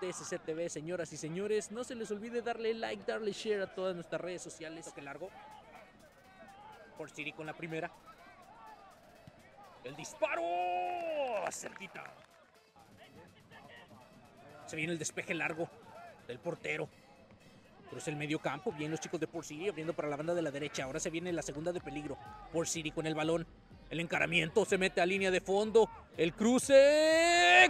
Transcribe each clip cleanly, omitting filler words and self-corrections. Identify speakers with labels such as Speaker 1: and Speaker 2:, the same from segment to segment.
Speaker 1: TSC-TV, señoras y señores. No se les olvide darle like, darle share a todas nuestras redes sociales. Toque largo. Port City con la primera. ¡El disparo! Cerquita. Se viene el despeje largo del portero. Cruza el medio campo. Bien los chicos de Port City abriendo para la banda de la derecha. Ahora se viene la segunda de peligro. Port City con el balón. El encaramiento se mete a línea de fondo. El cruce.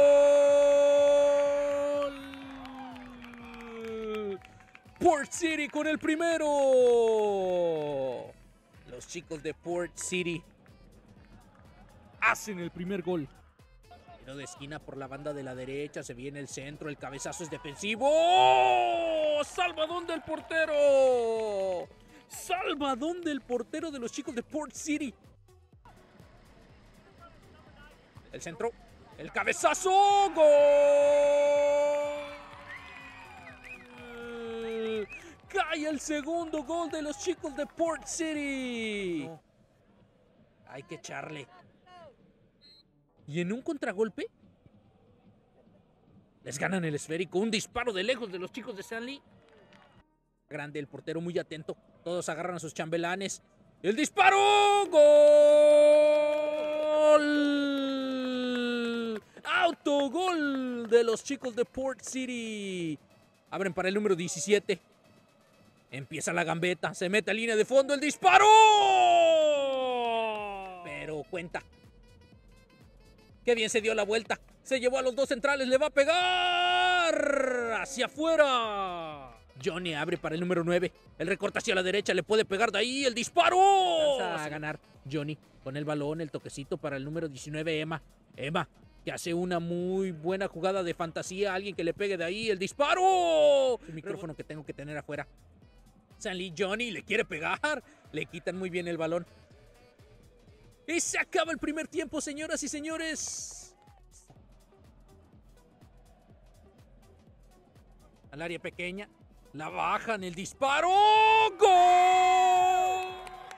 Speaker 1: ¡Gol! Port City con el primero. Los chicos de Port City hacen el primer gol. Tiro de esquina por la banda de la derecha. Se viene el centro. El cabezazo es defensivo. ¡Oh! ¡Salvadón del portero! ¡Salvadón del portero de los chicos de Port City! El centro. El cabezazo. ¡Gol! Cae el segundo gol de los chicos de Port City. No. Hay que echarle. Y en un contragolpe les ganan el esférico. Un disparo de lejos de los chicos de Stanley. Grande, el portero muy atento. Todos agarran a sus chambelanes. ¡El disparo! ¡Gol! ¡Autogol de los chicos de Port City! Abren para el número 17. Empieza la gambeta. Se mete a línea de fondo. ¡El disparo! Pero cuenta. ¡Qué bien se dio la vuelta! Se llevó a los dos centrales. ¡Le va a pegar! ¡Hacia afuera! Johnny abre para el número 9. El recorte hacia la derecha. Le puede pegar de ahí. ¡El disparo! Vamos a ganar Johnny con el balón. El toquecito para el número 19, Emma. Emma, que hace una muy buena jugada de fantasía. Alguien que le pegue de ahí. ¡El disparo! El micrófono que tengo que tener afuera. Stanley, Johnny le quiere pegar. Le quitan muy bien el balón. Y se acaba el primer tiempo, señoras y señores. Al área pequeña. La bajan, el disparo. ¡Gol!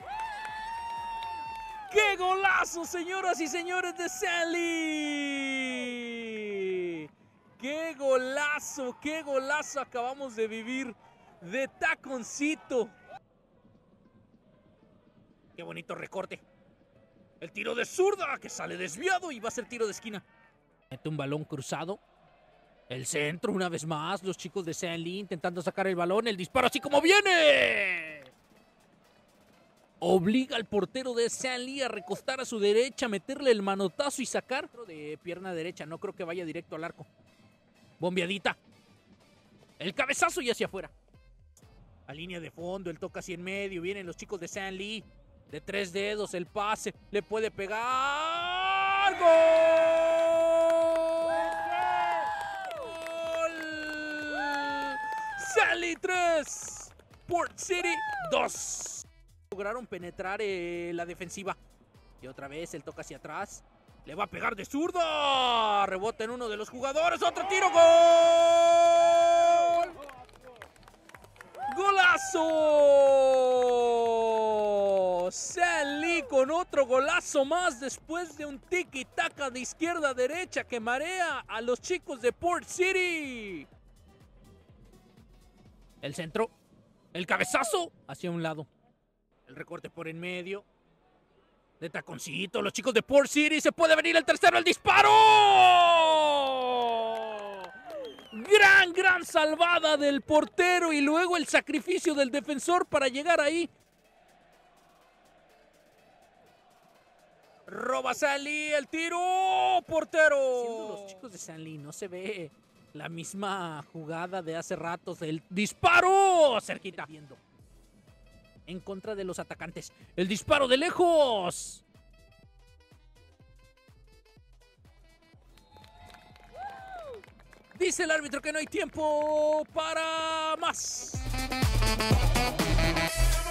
Speaker 1: ¡Qué golazo, señoras y señores de Stanley! ¡Qué golazo acabamos de vivir de taconcito! ¡Qué bonito recorte! El tiro de zurda que sale desviado y va a ser tiro de esquina. Mete un balón cruzado. El centro una vez más. Los chicos de Stanley intentando sacar el balón. El disparo así como viene. Obliga al portero de Stanley a recostar a su derecha, meterle el manotazo y sacar. De pierna derecha. No creo que vaya directo al arco. Bombeadita. El cabezazo y hacia afuera. A línea de fondo. El toca así en medio. Vienen los chicos de Stanley. De 3 dedos, el pase, le puede pegar. ¡Gol! Stanley 3, Port City 2. Lograron penetrar la defensiva. Y otra vez el toca hacia atrás. Le va a pegar de zurda. Rebota en uno de los jugadores. Otro tiro. ¡Gol! ¡Golazo! Stanley con otro golazo más después de un tiki-taka de izquierda a derecha que marea a los chicos de Port City. El centro, el cabezazo hacia un lado. El recorte por en medio. De taconcito, los chicos de Port City. Se puede venir el tercero, el disparo. Gran salvada del portero y luego el sacrificio del defensor para llegar ahí. Roba Stanley, el tiro, portero. Siendo los chicos de Stanley no se ve la misma jugada de hace ratos. El disparo, cerquita. En contra de los atacantes. El disparo de lejos. Dice el árbitro que no hay tiempo para más.